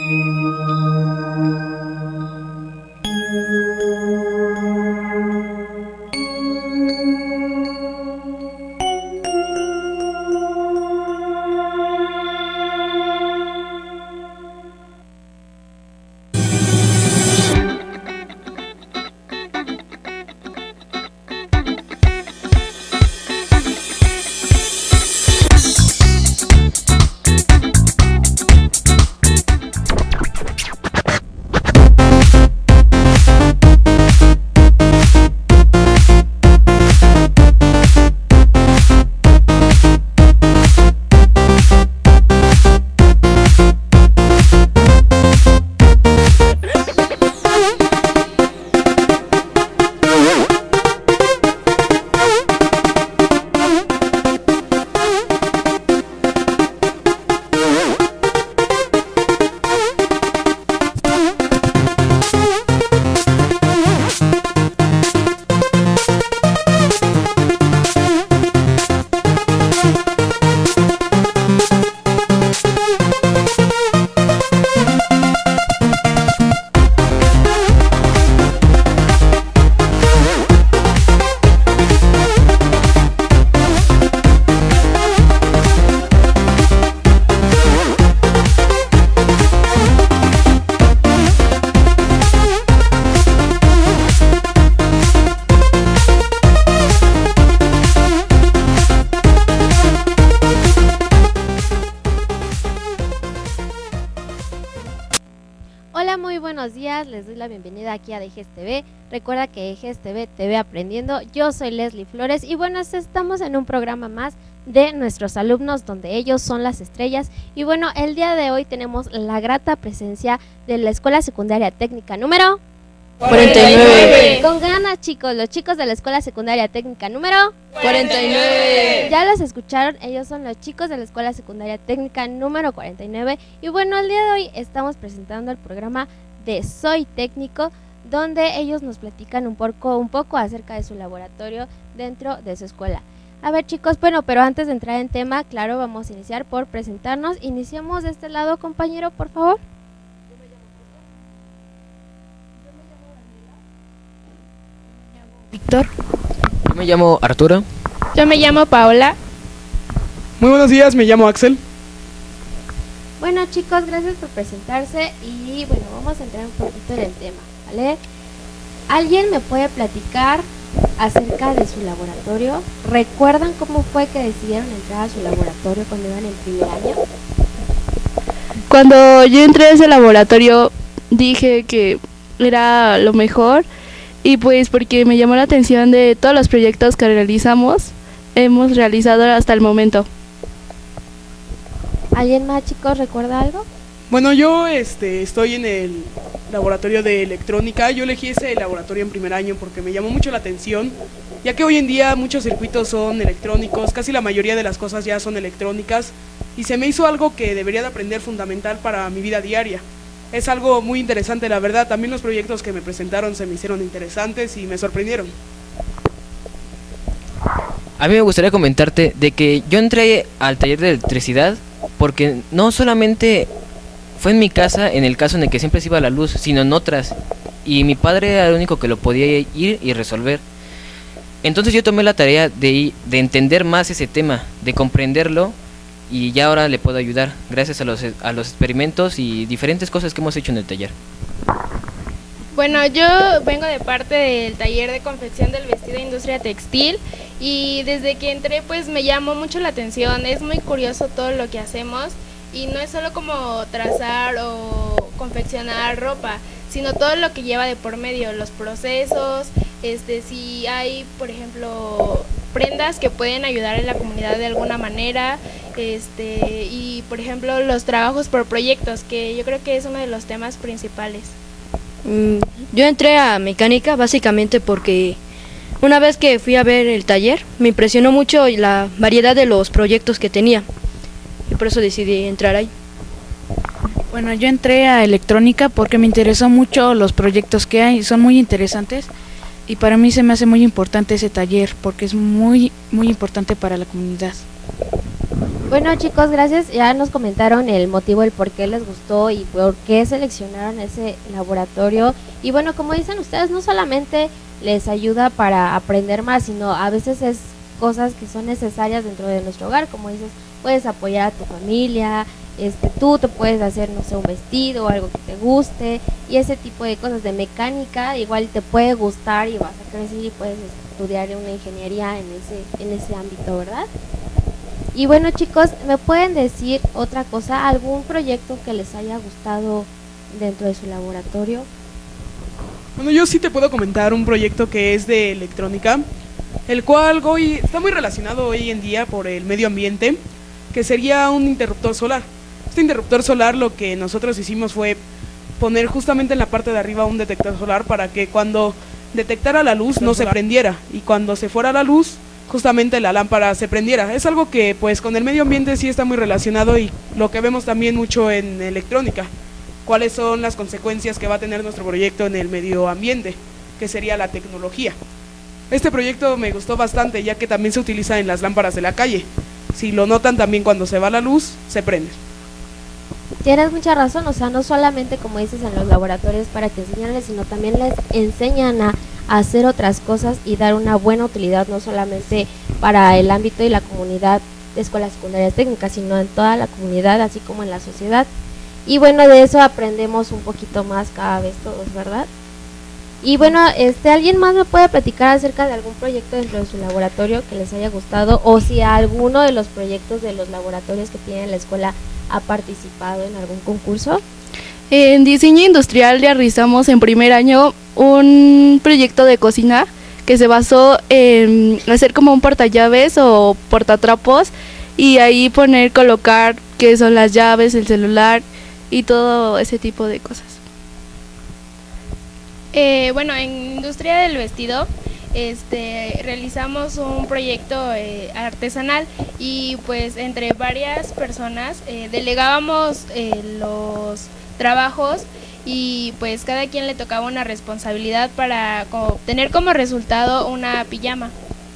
Hola, muy buenos días, les doy la bienvenida aquí a Ejes TV. Recuerda que Ejes TV te ve aprendiendo. Yo soy Leslie Flores y bueno, estamos en un programa más de nuestros alumnos donde ellos son las estrellas. Y bueno, el día de hoy tenemos la grata presencia de la Escuela Secundaria Técnica número 49. Con ganas, chicos, los chicos de la Escuela Secundaria Técnica número 49. Ya los escucharon, ellos son los chicos de la Escuela Secundaria Técnica número 49. Y bueno, el día de hoy estamos presentando el programa de Soy Técnico, donde ellos nos platican un poco acerca de su laboratorio dentro de su escuela. A ver, chicos, bueno, pero antes de entrar en tema, claro, vamos a iniciar por presentarnos. Iniciamos de este lado, compañero, por favor. Víctor. Yo me llamo Arturo. Yo me llamo Paola. Muy buenos días, me llamo Axel. Bueno, chicos, gracias por presentarse y bueno, vamos a entrar un poquito en el tema, ¿vale? ¿Alguien me puede platicar acerca de su laboratorio? ¿Recuerdan cómo fue que decidieron entrar a su laboratorio cuando iban en primer año? Cuando yo entré a ese laboratorio dije que era lo mejor y pues porque me llamó la atención de todos los proyectos que hemos realizado hasta el momento. ¿Alguien más, chicos, recuerda algo? Bueno, yo estoy en el laboratorio de electrónica. Yo elegí ese laboratorio en primer año porque me llamó mucho la atención, ya que hoy en día muchos circuitos son electrónicos, casi la mayoría de las cosas ya son electrónicas, y se me hizo algo que debería de aprender fundamental para mi vida diaria. Es algo muy interesante, la verdad. También los proyectos que me presentaron se me hicieron interesantes y me sorprendieron. A mí me gustaría comentarte de que yo entré al taller de electricidad porque no solamente fue en mi casa, en el caso en el que siempre se iba la luz, sino en otras, y mi padre era el único que lo podía ir y resolver. Entonces yo tomé la tarea de entender más ese tema, de comprenderlo, y ya ahora le puedo ayudar gracias a los experimentos y diferentes cosas que hemos hecho en el taller. Bueno, yo vengo de parte del taller de confección del vestido de industria textil y desde que entré pues me llamó mucho la atención. Es muy curioso todo lo que hacemos y no es solo como trazar o confeccionar ropa, sino todo lo que lleva de por medio, los procesos, si hay, por ejemplo, prendas que pueden ayudar en la comunidad de alguna manera, y por ejemplo los trabajos por proyectos, que yo creo que es uno de los temas principales. Yo entré a mecánica básicamente porque una vez que fui a ver el taller me impresionó mucho la variedad de los proyectos que tenía y por eso decidí entrar ahí. Bueno, yo entré a electrónica porque me interesó mucho los proyectos que hay, son muy interesantes y para mí se me hace muy importante ese taller porque es muy importante para la comunidad. Bueno chicos, gracias. Ya nos comentaron el motivo, el por qué les gustó y por qué seleccionaron ese laboratorio. Y bueno, como dicen ustedes, no solamente les ayuda para aprender más, sino a veces es cosas que son necesarias dentro de nuestro hogar. Como dices, puedes apoyar a tu familia, tú te puedes hacer, no sé, un vestido o algo que te guste, y ese tipo de cosas de mecánica igual te puede gustar y vas a crecer y puedes estudiar una ingeniería en ese ámbito, ¿verdad? Y bueno chicos, ¿me pueden decir otra cosa? ¿Algún proyecto que les haya gustado dentro de su laboratorio? Bueno, yo sí te puedo comentar un proyecto que es de electrónica, el cual hoy está muy relacionado hoy en día por el medio ambiente, que sería un interruptor solar. Este interruptor solar, lo que nosotros hicimos fue poner justamente en la parte de arriba un detector solar para que cuando detectara la luz no se prendiera, y cuando se fuera la luz justamente la lámpara se prendiera. Es algo que pues con el medio ambiente sí está muy relacionado, y lo que vemos también mucho en electrónica, cuáles son las consecuencias que va a tener nuestro proyecto en el medio ambiente, que sería la tecnología. Este proyecto me gustó bastante, ya que también se utiliza en las lámparas de la calle. Si lo notan, también cuando se va la luz se prende. Tienes mucha razón, o sea, no solamente como dices en los laboratorios para que enseñarles, sino también les enseñan a hacer otras cosas y dar una buena utilidad, no solamente para el ámbito y la comunidad de escuelas secundarias técnicas, sino en toda la comunidad, así como en la sociedad. Y bueno, de eso aprendemos un poquito más cada vez todos, ¿verdad? Y bueno, ¿alguien más me puede platicar acerca de algún proyecto dentro de su laboratorio que les haya gustado, o si alguno de los proyectos de los laboratorios que tiene la escuela ha participado en algún concurso? En diseño industrial realizamos en primer año un proyecto de cocina que se basó en hacer como un portallaves o portatrapos, y ahí colocar qué son las llaves, el celular y todo ese tipo de cosas. Bueno, en industria del vestido realizamos un proyecto artesanal, y pues entre varias personas delegábamos los trabajos, y pues cada quien le tocaba una responsabilidad para obtener como resultado una pijama.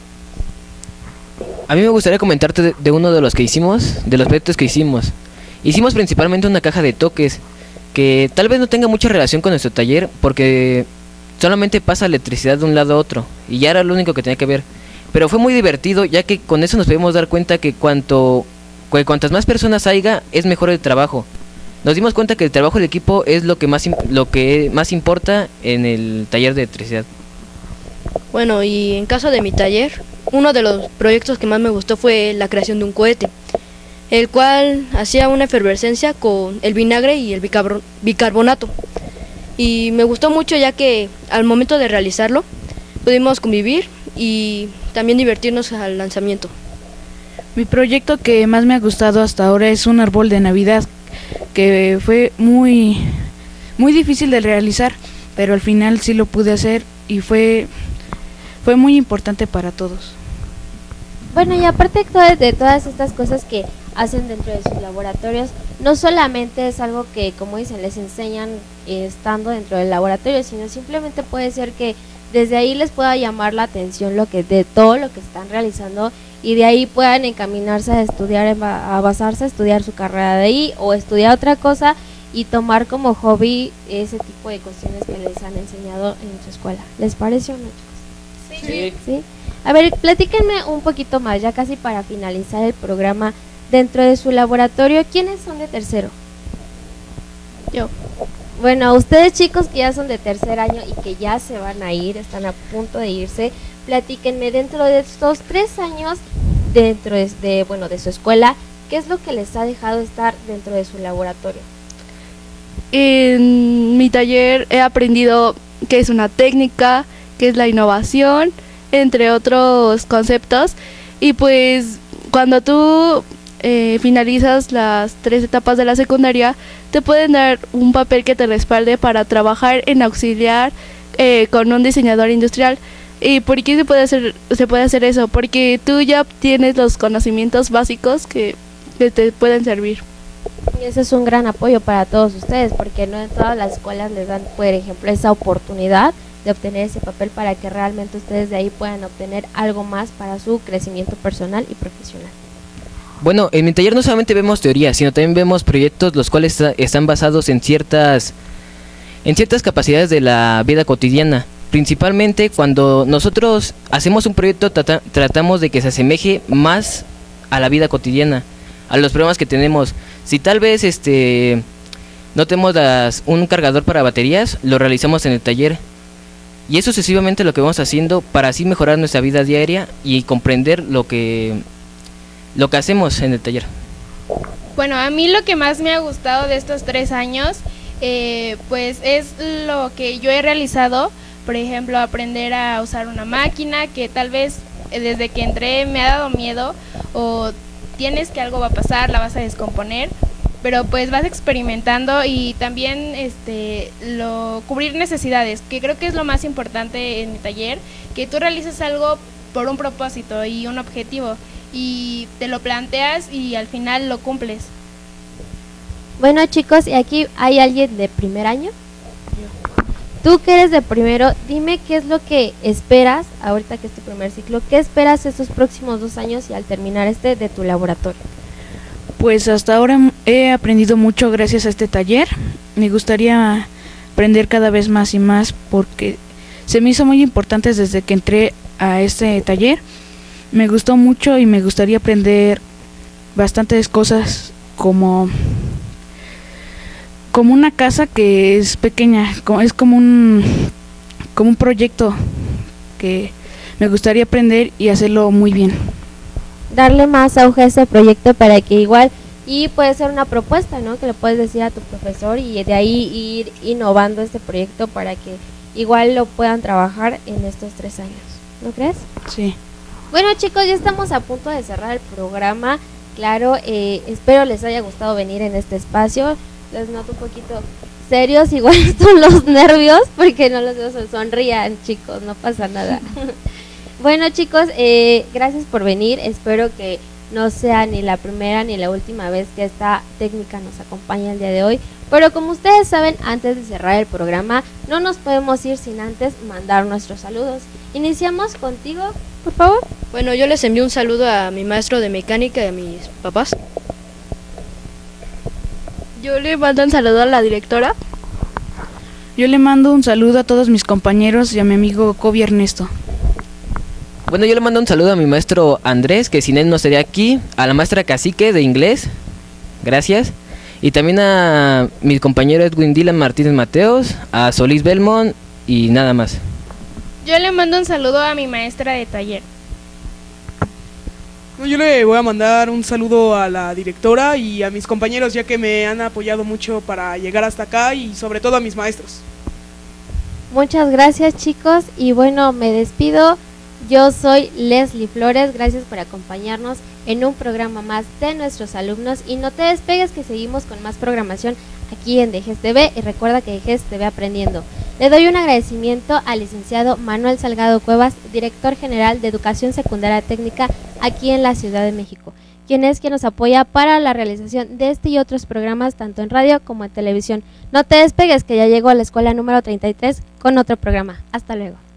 A mí me gustaría comentarte de uno de los que hicimos, de los proyectos que hicimos. Hicimos principalmente una caja de toques, que tal vez no tenga mucha relación con nuestro taller, porque solamente pasa electricidad de un lado a otro, y ya era lo único que tenía que ver. Pero fue muy divertido, ya que con eso nos podemos dar cuenta que cuantas más personas haya, es mejor el trabajo. Nos dimos cuenta que el trabajo del equipo es lo que más importa en el taller de electricidad. Bueno, y en caso de mi taller, uno de los proyectos que más me gustó fue la creación de un cohete, el cual hacía una efervescencia con el vinagre y el bicarbonato. Y me gustó mucho, ya que al momento de realizarlo pudimos convivir y también divertirnos al lanzamiento. Mi proyecto que más me ha gustado hasta ahora es un árbol de Navidad, que fue muy difícil de realizar, pero al final sí lo pude hacer y fue muy importante para todos. Bueno, y aparte de todas estas cosas que hacen dentro de sus laboratorios, no solamente es algo que, como dicen, les enseñan estando dentro del laboratorio, sino simplemente puede ser que desde ahí les pueda llamar la atención de todo lo que están realizando, y de ahí puedan encaminarse a estudiar, a basarse a estudiar su carrera de ahí, o estudiar otra cosa y tomar como hobby ese tipo de cuestiones que les han enseñado en su escuela. ¿Les parece o no, chicos? Sí. ¿Sí? A ver, platíquenme un poquito más, ya casi para finalizar el programa. Dentro de su laboratorio, ¿quiénes son de tercero? Yo. Bueno, ustedes chicos que ya son de tercer año y que ya se van a ir, están a punto de irse, platíquenme dentro de estos 3 años dentro de su escuela, ¿qué es lo que les ha dejado estar dentro de su laboratorio? En mi taller he aprendido qué es una técnica, qué es la innovación, entre otros conceptos, y pues cuando tú finalizas las 3 etapas de la secundaria, te pueden dar un papel que te respalde para trabajar en auxiliar con un diseñador industrial. ¿Y por qué se puede hacer eso? Porque tú ya tienes los conocimientos básicos que te pueden servir. Y ese es un gran apoyo para todos ustedes, porque no en todas las escuelas les dan, por ejemplo, esa oportunidad de obtener ese papel para que realmente ustedes de ahí puedan obtener algo más para su crecimiento personal y profesional. Bueno, en mi taller no solamente vemos teoría, sino también vemos proyectos los cuales están basados en ciertas capacidades de la vida cotidiana. Principalmente cuando nosotros hacemos un proyecto tratamos de que se asemeje más a la vida cotidiana, a los problemas que tenemos. Si tal vez no tenemos un cargador para baterías, lo realizamos en el taller. Y eso sucesivamente lo que vamos haciendo para así mejorar nuestra vida diaria y comprender lo que hacemos en el taller. Bueno, a mí lo que más me ha gustado de estos 3 años, pues es lo que yo he realizado. Por ejemplo, aprender a usar una máquina que tal vez desde que entré me ha dado miedo, o tienes que algo va a pasar, la vas a descomponer, pero pues vas experimentando. Y también cubrir necesidades, que creo que es lo más importante en mi taller, que tú realizas algo por un propósito y un objetivo, y te lo planteas y al final lo cumples. Bueno, chicos, y aquí hay alguien de primer año. Tú que eres de primero, dime qué es lo que esperas, ahorita que es tu primer ciclo, ¿qué esperas estos próximos 2 años y al terminar de tu laboratorio? Pues hasta ahora he aprendido mucho gracias a este taller. Me gustaría aprender cada vez más y más porque se me hizo muy importante desde que entré a este taller. Me gustó mucho y me gustaría aprender bastantes cosas como una casa que es pequeña, es como un proyecto que me gustaría aprender y hacerlo muy bien. Darle más auge a ese proyecto para que igual, y puede ser una propuesta, ¿no?, que le puedes decir a tu profesor y de ahí ir innovando este proyecto para que igual lo puedan trabajar en estos 3 años, ¿no crees? Sí. Bueno, chicos, ya estamos a punto de cerrar el programa. Claro, espero les haya gustado venir en este espacio. Les noto un poquito serios, igual son los nervios, porque no los veo, sonrían, chicos, no pasa nada. Bueno, chicos, gracias por venir. Espero que no sea ni la primera ni la última vez que esta técnica nos acompaña el día de hoy. Pero como ustedes saben, antes de cerrar el programa, no nos podemos ir sin antes mandar nuestros saludos. Iniciamos contigo, por favor. Bueno, yo les envío un saludo a mi maestro de mecánica y a mis papás. Yo le mando un saludo a la directora. Yo le mando un saludo a todos mis compañeros y a mi amigo Kobe Ernesto. Bueno, yo le mando un saludo a mi maestro Andrés, que sin él no estaría aquí, a la maestra Cacique de inglés, gracias, y también a mi compañero Edwin Dylan Martínez Mateos, a Solís Belmont y nada más. Yo le mando un saludo a mi maestra de taller. Yo le voy a mandar un saludo a la directora y a mis compañeros, ya que me han apoyado mucho para llegar hasta acá, y sobre todo a mis maestros. Muchas gracias, chicos, y bueno, me despido. Yo soy Leslie Flores, gracias por acompañarnos en un programa más de nuestros alumnos, y no te despegues que seguimos con más programación aquí en DGES TV, y recuerda que DGES TV Aprendiendo. Le doy un agradecimiento al licenciado Manuel Salgado Cuevas, director general de Educación Secundaria Técnica aquí en la Ciudad de México, quien nos apoya para la realización de este y otros programas tanto en radio como en televisión. No te despegues que ya llegó a la escuela número 33 con otro programa. Hasta luego.